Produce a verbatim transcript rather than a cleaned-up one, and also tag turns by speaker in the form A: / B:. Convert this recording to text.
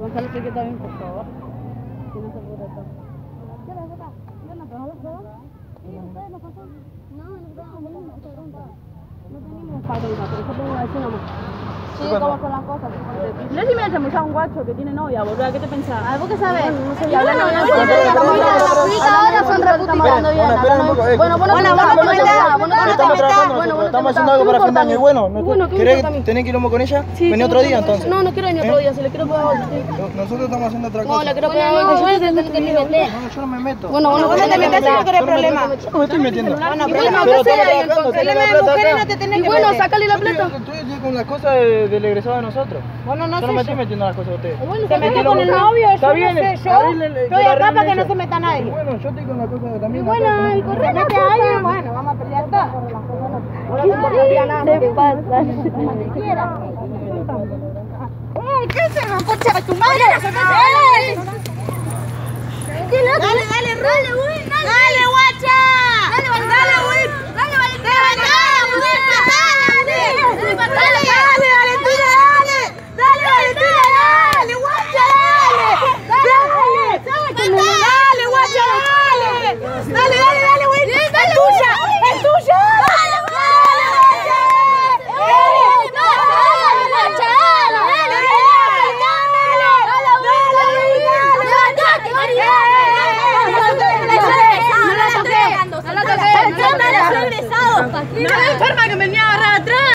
A: Gonzalo, se queda bien, por favor. Si no se puede estar. ¿Qué ves acá? ¿Qué no te vas a hacer? Sí, ustedes no pasan. No, no tenemos no tenemos padrino, pero yo tengo que decir nomás. Sí, cómo son las cosas. No es si me ha chamullado un guacho que tiene novia, boludo, ¿qué te pensás? Ah, ¿vos qué sabés? No sé, ya hablan novia. Ahora son reputicados bien. Bueno, bueno, bueno,
B: estamos trabajando, estamos haciendo algo para fin de año. Y bueno, ¿querés tener quilombo con ella? Vení otro día entonces.
A: No, no quiero venir otro día, se le quiero pegar hoy.
B: Nosotros estamos haciendo otra cosa.
A: No, le quiero pegar hoy. No,
B: yo no me meto.
A: Bueno, bueno, vos no te metes si no querés problema.
B: Yo no me estoy metiendo.
A: Bueno, pero estamos trabajando,
B: problema de mujeres no te
A: tenés que meter. Bueno, sácale la plata.
B: Estoy con las cosas del egresado de nosotros.
A: Bueno, no sé.
B: Yo no me estoy metiendo en las cosas de ustedes.
A: Se metió con el novio, yo no sé, yo estoy acá para que no se meta nadie.
B: Bueno, yo estoy con la cosa también.
A: Y bueno, y corre, mete a alguien, bueno, vamos a pelear todas. ¿Qué pasa? ¡Eh, qué se me pocha a tu madre! ¡Eh! ¡Dale, dale, dale, güey! ¡Dale, güey!